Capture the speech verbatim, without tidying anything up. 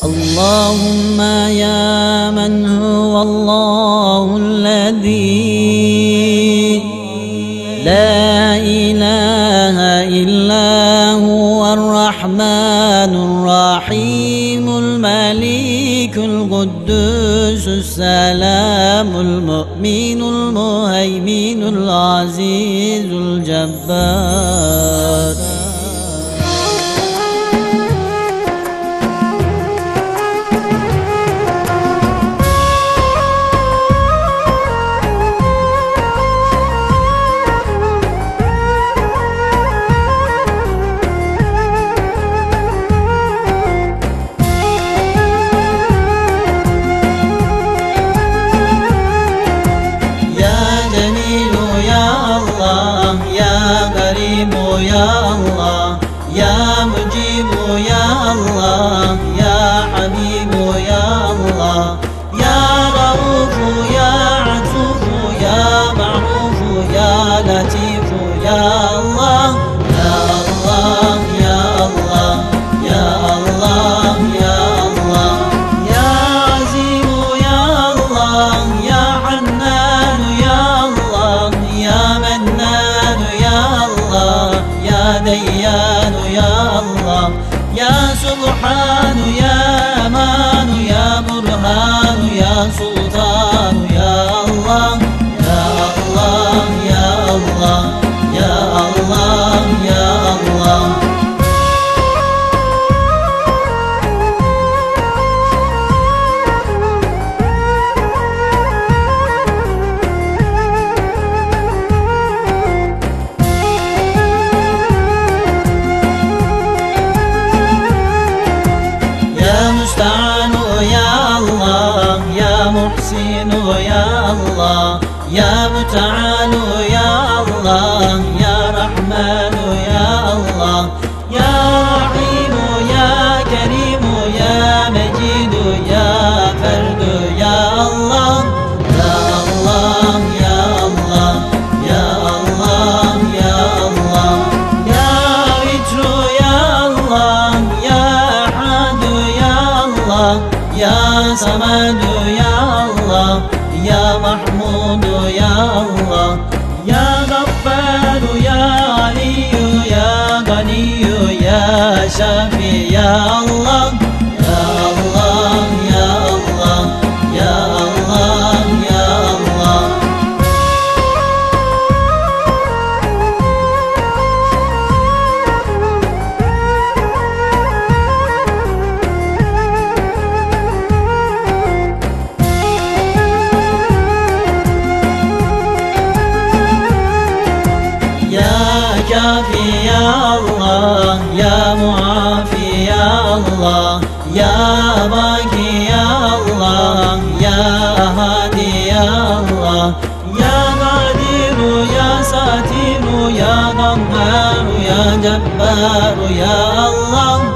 اللهم يا من هو الله الذي لا إله إلا هو الرحمن الرحيم الملك القدوس السلام المؤمن المهيمن العزيز الجبار. يا الله يا مجيب يا الله يا حبيب يا الله يا رؤوف يا عطوف يا معروف يا لطيف يا الله يا الله يا الله يا الله يا الله يا عزيز يا الله يا حنان يا الله يا منان يا الله يا ديان يا الله يا سبحان يا أمان يا برهان يا سلطان يا الله يا الله يا الله يا الله يا الله. مستعان يا الله يا محسن يا الله يا متعال يا الله يا رحمن يا الله يا رحيم يا كريم يا مجيد يا فرد يا الله يا الله يا الله يا الله يا الله يا وتر يا الله يا يا صمد يا الله يا محمود يا الله يا غفار يا علي يا غني يا شافي يا الله يا الله يا الله يا الله يا الله. كافي يا الله يا معافي يا الله يا باقي يا الله يا هادي يا الله يا قادر يا ساتر يا غفار يا جبار يا الله